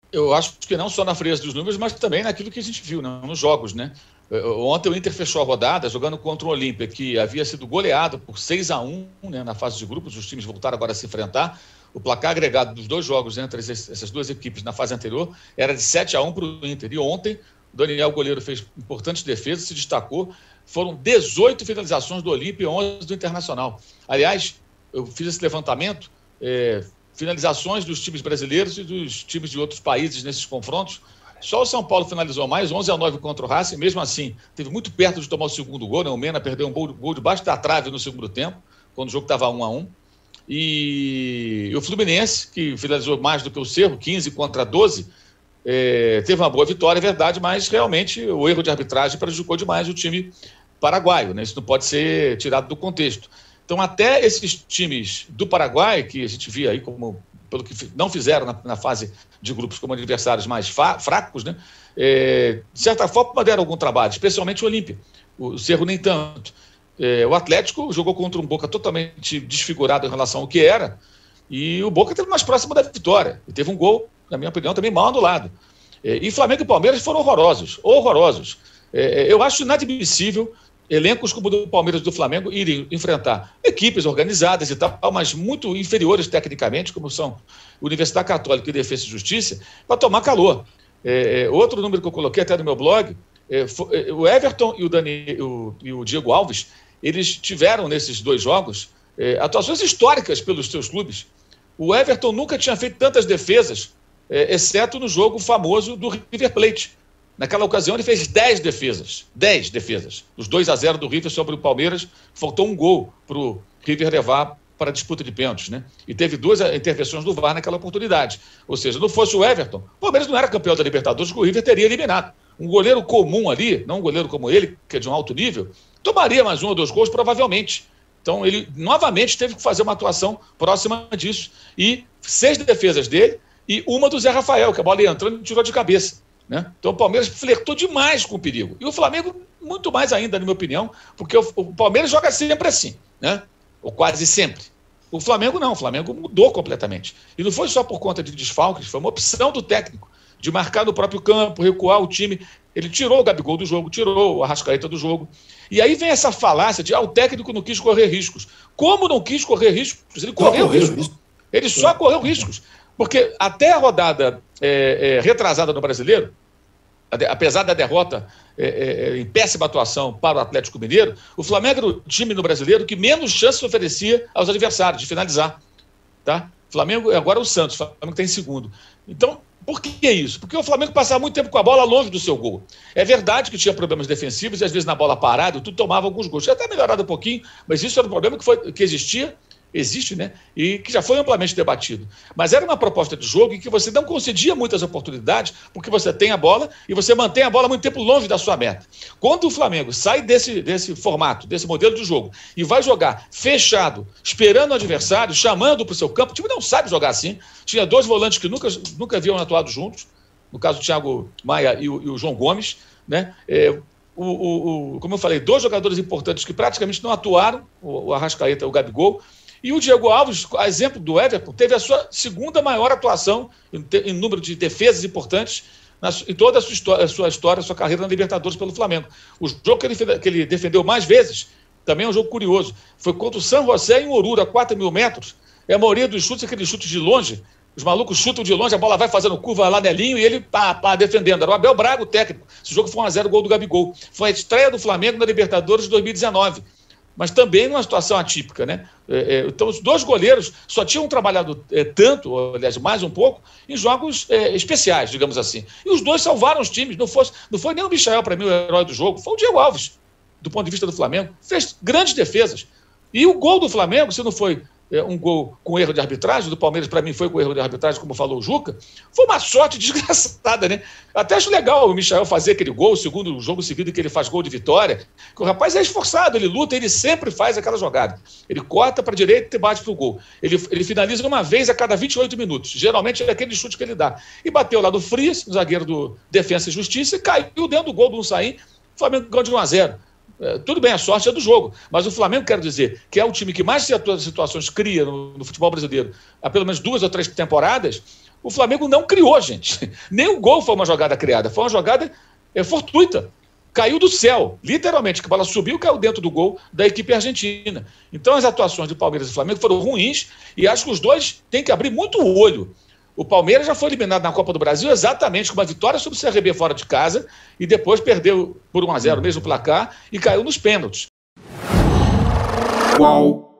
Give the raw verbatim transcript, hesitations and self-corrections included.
Eu acho que não só na frieza dos números, mas também naquilo que a gente viu, né, nos jogos, né? Ontem o Inter fechou a rodada jogando contra o Olímpia, que havia sido goleado por seis a um, né, na fase de grupos. Os times voltaram agora a se enfrentar. O placar agregado dos dois jogos entre essas duas equipes na fase anterior era de sete a um para o Inter. E ontem o Daniel, goleiro, fez importantes defesas, se destacou. Foram dezoito finalizações do Olímpia e onze do Internacional. Aliás, eu fiz esse levantamento, é, finalizações dos times brasileiros e dos times de outros países nesses confrontos. Só o São Paulo finalizou mais, onze a nove contra o Racing. Mesmo assim, teve muito perto de tomar o segundo gol, né? O Mena perdeu um gol, gol debaixo da trave no segundo tempo, quando o jogo estava um a um. E o Fluminense, que finalizou mais do que o Cerro, quinze contra doze, é, teve uma boa vitória, é verdade, mas realmente o erro de arbitragem prejudicou demais o time paraguaio, né? Isso não pode ser tirado do contexto. Então, até esses times do Paraguai, que a gente via aí como, pelo que não fizeram na, na fase de grupos como adversários mais fracos, né? É, de certa forma deram algum trabalho, especialmente o Olímpia. O Cerro nem tanto. É, o Atlético jogou contra um Boca totalmente desfigurado em relação ao que era, e o Boca esteve mais próximo da vitória. E teve um gol, na minha opinião, também mal anulado. É, e Flamengo e Palmeiras foram horrorosos, horrorosos. É, eu acho inadmissível elencos como o do Palmeiras e do Flamengo irem enfrentar equipes organizadas e tal, mas muito inferiores tecnicamente, como são Universidade Católica e Defesa e Justiça, para tomar calor. É, outro número que eu coloquei até no meu blog, é, foi, o Everton e o, Dani, o, e o Diego Alves, eles tiveram nesses dois jogos é, atuações históricas pelos seus clubes. O Everton nunca tinha feito tantas defesas, é, exceto no jogo famoso do River Plate. Naquela ocasião ele fez dez defesas, dez defesas. Os dois a zero do River sobre o Palmeiras, faltou um gol para o River levar para a disputa de pênaltis, né? E teve duas intervenções do V A R naquela oportunidade. Ou seja, não fosse o Everton, o Palmeiras não era campeão da Libertadores, que o River teria eliminado. Um goleiro comum ali, não um goleiro como ele, que é de um alto nível, tomaria mais um ou dois gols provavelmente. Então ele novamente teve que fazer uma atuação próxima disso. E seis defesas dele e uma do Zé Rafael, que a bola ia entrando e tirou de cabeça. Né? Então o Palmeiras flertou demais com o perigo. E o Flamengo, muito mais ainda, na minha opinião, porque o, o Palmeiras joga sempre assim, né? Ou quase sempre. O Flamengo não, o Flamengo mudou completamente. E não foi só por conta de desfalques, foi uma opção do técnico de marcar no próprio campo, recuar o time. Ele tirou o Gabigol do jogo, tirou o Arrascaeta do jogo. E aí vem essa falácia de ah, o técnico não quis correr riscos. Como não quis correr riscos? Ele correu riscos. Ele só correu riscos. Porque até a rodada é, é, retrasada no Brasileiro, apesar da derrota é, é, em péssima atuação para o Atlético Mineiro, o Flamengo era o time no Brasileiro que menos chances oferecia aos adversários de finalizar. Tá? O Flamengo, agora o Santos, o Flamengo está em segundo. Então, por que isso? Porque o Flamengo passava muito tempo com a bola longe do seu gol. É verdade que tinha problemas defensivos e às vezes na bola parada, tudo tomava alguns gols. Tinha até melhorado um pouquinho, mas isso era um problema que, foi, que existia, existe, né? E que já foi amplamente debatido. Mas era uma proposta de jogo em que você não concedia muitas oportunidades, porque você tem a bola e você mantém a bola muito tempo longe da sua meta. Quando o Flamengo sai desse, desse formato, desse modelo de jogo, e vai jogar fechado, esperando o adversário, chamando para o seu campo, o time não sabe jogar assim. Tinha dois volantes que nunca, nunca haviam atuado juntos, no caso do Thiago Maia e o, e o João Gomes, né? É, o, o, o, como eu falei, dois jogadores importantes que praticamente não atuaram, o, o Arrascaeta e o Gabigol. E o Diego Alves, a exemplo do Everton, teve a sua segunda maior atuação em, em número de defesas importantes na, em toda a sua, história, a sua história, a sua carreira na Libertadores pelo Flamengo. O jogo que ele, que ele defendeu mais vezes, também é um jogo curioso, foi contra o San José em Oruro, a quatro mil metros. É a maioria dos chutes, aqueles chutes de longe. Os malucos chutam de longe, a bola vai fazendo curva lá nelinho e ele pá, pá, defendendo. Era o Abel Braga, o técnico. Esse jogo foi um a zero, gol do Gabigol. Foi a estreia do Flamengo na Libertadores de dois mil e dezenove. Mas também numa situação atípica, né? É, é, então, os dois goleiros só tinham trabalhado é, tanto, ou, aliás, mais um pouco, em jogos é, especiais, digamos assim. E os dois salvaram os times. Não, fosse, não foi nem o Michael, para mim, o herói do jogo, foi o Diego Alves, do ponto de vista do Flamengo. Fez grandes defesas. E o gol do Flamengo, se não foi é, um gol com erro de arbitragem, do Palmeiras, para mim, foi com erro de arbitragem, como falou o Juca, foi uma sorte desgraçada, né? Até acho legal o Michael fazer aquele gol, o segundo jogo seguido que ele faz gol de vitória, que o rapaz é esforçado, ele luta, ele sempre faz aquela jogada. Ele corta para a direita e bate para o gol. Ele, ele finaliza uma vez a cada vinte e oito minutos. Geralmente é aquele chute que ele dá. E bateu lá do Frias, no zagueiro do Defensa e Justiça, e caiu dentro do gol do Unsain, o Flamengo ganhou de um a zero. É, tudo bem, a sorte é do jogo, mas o Flamengo, quero dizer, que é o time que mais situações cria no, no futebol brasileiro há pelo menos duas ou três temporadas, O Flamengo não criou, gente. Nem o gol foi uma jogada criada, foi uma jogada é, fortuita. Caiu do céu, literalmente, que a bola subiu e caiu dentro do gol da equipe argentina. Então as atuações de Palmeiras e Flamengo foram ruins e acho que os dois têm que abrir muito o olho. O Palmeiras já foi eliminado na Copa do Brasil exatamente com uma vitória sobre o C R B fora de casa e depois perdeu por um a zero, mesmo placar, e caiu nos pênaltis. Qual?